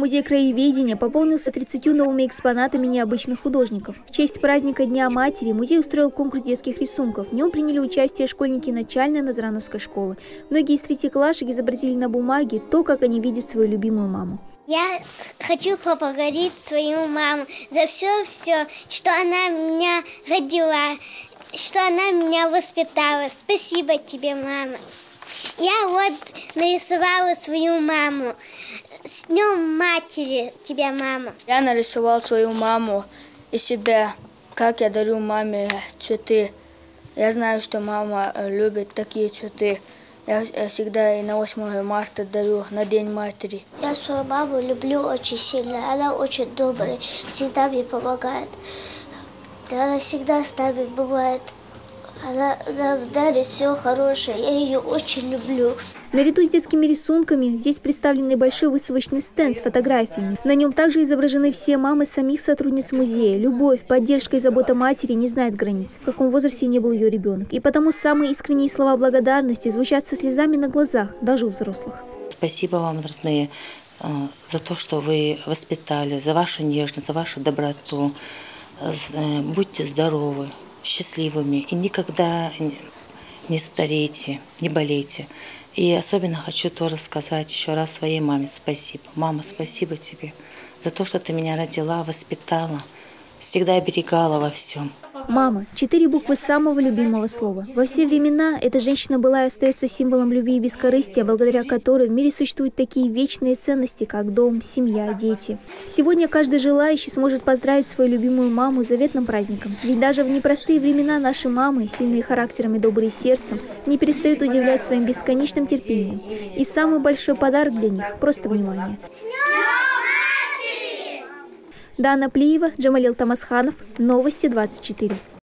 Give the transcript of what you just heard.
музей краеведения пополнился 30 новыми экспонатами необычных художников. В честь праздника Дня матери музей устроил конкурс детских рисунков. В нем приняли участие школьники начальной Назрановской школы. Многие из третьеклашек изобразили на бумаге то, как они видят свою любимую маму. Я хочу поблагодарить свою маму за все, что она меня родила, что она меня воспитала. Спасибо тебе, мама. Я вот нарисовала свою маму. С Днем матери тебя, мама. Я нарисовал свою маму и себя, как я дарю маме цветы. Я знаю, что мама любит такие цветы. Я всегда и на 8 марта дарю, на День матери. Я свою маму люблю очень сильно. Она очень добрая, всегда мне помогает. Она всегда с нами бывает. Она нам дарит все хорошее. Я ее очень люблю. Наряду с детскими рисунками здесь представлен большой выставочный стенд с фотографиями. На нем также изображены все мамы самих сотрудниц музея. Любовь, поддержка и забота матери не знает границ, в каком возрасте не был ее ребенок. И потому самые искренние слова благодарности звучат со слезами на глазах, даже у взрослых. Спасибо вам, родные, за то, что вы воспитали, за вашу нежность, за вашу доброту. Будьте здоровы, счастливыми и никогда не старейте, не болейте. И особенно хочу тоже сказать еще раз своей маме спасибо. Мама, спасибо тебе за то, что ты меня родила, воспитала, всегда оберегала во всем. Мама – 4 буквы самого любимого слова. Во все времена эта женщина была и остается символом любви и бескорыстия, благодаря которой в мире существуют такие вечные ценности, как дом, семья, дети. Сегодня каждый желающий сможет поздравить свою любимую маму с заветным праздником. Ведь даже в непростые времена наши мамы, сильные характером и добрые сердцем, не перестают удивлять своим бесконечным терпением. И самый большой подарок для них – просто внимание. Дана Плиева, Джамалил Тамасханов, Новости 24.